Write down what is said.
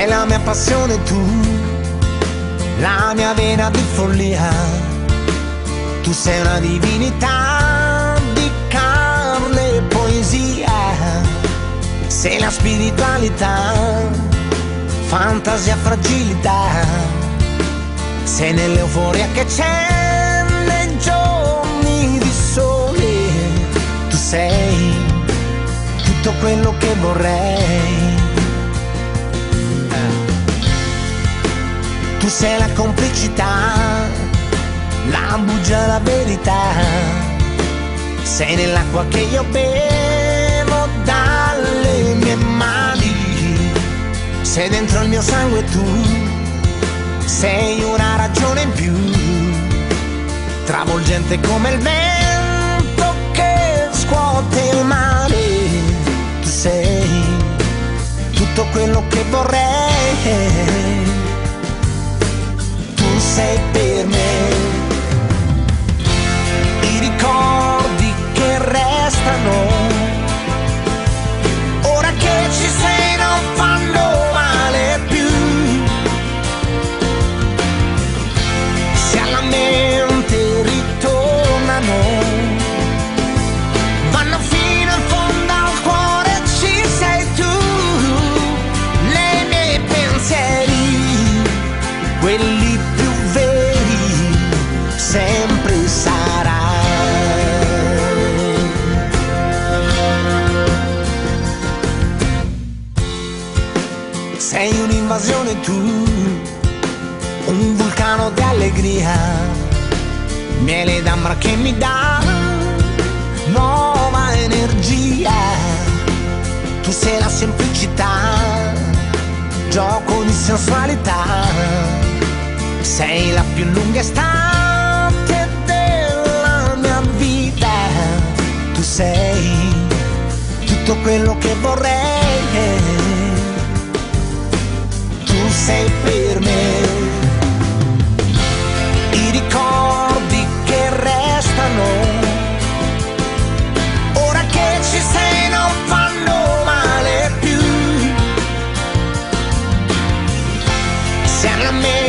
Sei la mia passione tu, la mia vena di follia. Tu sei una divinità di carne e poesia. Sei la spiritualità, fantasia, fragilità. Sei nell'euforia che c'è nei giorni di sole. Tu sei tutto quello che vorrei. Tu sei la complicità, la bugia, la verità. Sei nell'acqua che io bevo dalle mie mani. Sei dentro il mio sangue tu, sei una ragione in più, travolgente come il vento che scuote il mare. Tu sei tutto quello che vorrei. Tu sei per me i ricordi che restano. Ora che ci sei non fanno male più. Se alla mente ritornano, vanno fino in fondo al cuore. Ci sei tu, nei miei pensieri, quelli più veri, sempre sarai. Sei un'invasione tu, un vulcano di allegria, miele d'ambra che mi dà nuova energia. Tu sei la semplicità, gioco di sensualità. Sei la più lunga estate della mia vita. Tu sei tutto quello che vorrei. Tu sei per me i ricordi che restano. Ora che ci sei non fanno male più. Se alla mente